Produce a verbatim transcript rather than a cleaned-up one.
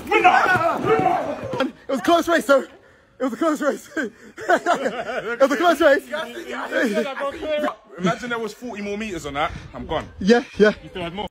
It was a close race, though. It was a close race. It was a close race. Imagine there was forty more meters on that. I'm gone. Yeah, yeah. You still had more.